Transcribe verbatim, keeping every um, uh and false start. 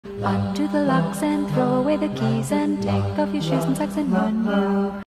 Undo the locks and throw away the keys and take off your shoes and socks and run you.